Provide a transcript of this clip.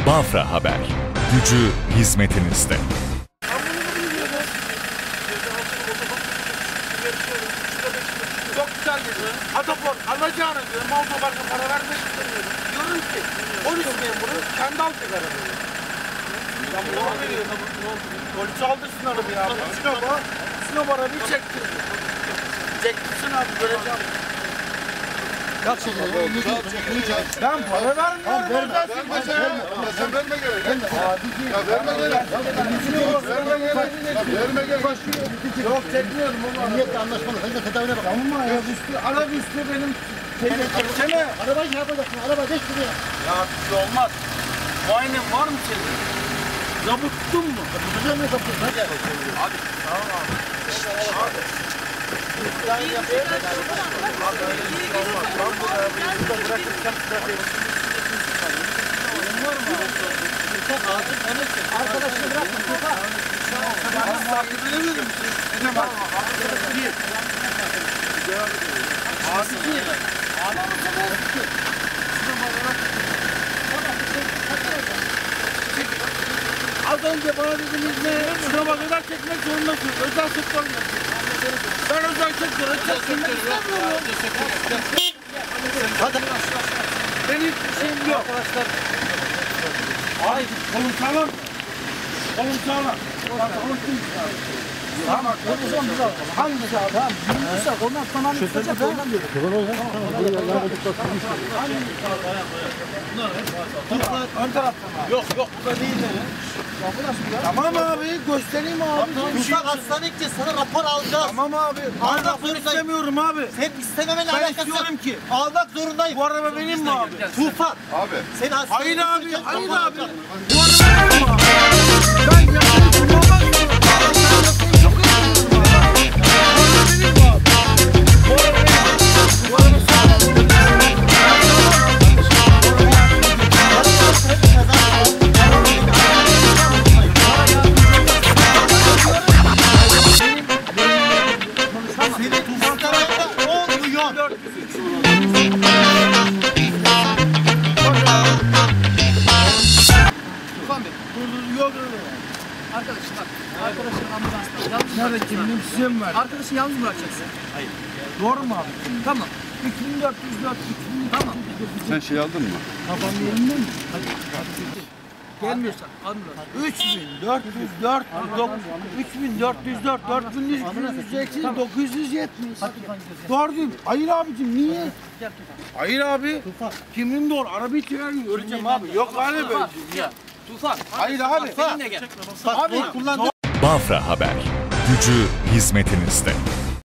Bafra Haber. Gücü hizmetinizde. Çok güzel dedi. Atapor alacağını diyor. Motoparka para vermek istemiyorum. Diyorum ki polis memuru kendi alacak arabayı. Ya bu ne veriyor? Polis aldırsın arabayı abi. Sinop arabayı çektirdi. Çektirsin abi göreceğim. Yak şimdi. Ben para vermiyorum. Sen verme gerek. Ya verme gerek. Verme gerek. Yok çekmiyorum oğlum. Niyetle anlaşmalı. Sen de tedavine bak. Tamam mı? Arabüstü benim şeyle çeksene. Arabayı şey yapacaksın. Araba geç şuraya. Ya bir şey olmaz. Muayenen var mı senin? Zabıt tuttun mu? Tutacağım ne kapatın? Hadi. Abi tamam abi. Arkadaşını bırakma. Az önce bana dediniz ne? Şuna kadar çekmek zorundasınız. Özel sektör mü? Ben özel sektör çekmek istemiyorum. Hadi. Benim hiçbir şeyim yok. Arkadaşlar. Hayır. Kolum sağlam. Kolum sağlam. Kolum tamam. Hangisi abi? Tamam. Bilmiyorsak ondan tamam tutacak. Ondan diyor. Ön taraftan abi. Yok burada değil de. Tamam abi göstereyim abi. Ufak hastaneye gideceğiz. Sana rapor alacağız. Tamam abi. Ben rapor istemiyorum abi. Sen istememenle Ben alakası yok. istiyorum ki. Almak zorundayım. Bu araba benim mi abi? Tufan. Abi. Sen hastaneye Hayır abi. gideceksin, Hayır rapor abi. alacaksın. Bu araba benim mi abi? Ben yapayım kullanmak istiyorum. Ben çok özledim abi. Bu araba benim mi abi? Bu araba benim. Bu araba sağlam. Senin Tufan tarafında 10 milyon. Tufan Bey. Dur. Arkadaşım bak, arkadaşın ambulansta. Yalnız Nerede bırakacaksın kimliğim abi. size mi ver? Arkadaşı yalnız bırakacaksın. Doğru mu abi? Tamam, 2404 tamam. Sen şey aldın mı? Kafam yerinde mi? Gelmiyorsan ambulans. 3404 3404 4108 970. Doğru değil mi? Hayır abicim niye? Hayır abi. Kimliğim doğru. Arabayı çıkarın göreceğim abi. Yok öyle böyle. Ya. Tufan. Hayır abi. Seninle gel. Abi kullan. Bafra Haber. Gücü hizmetinizde.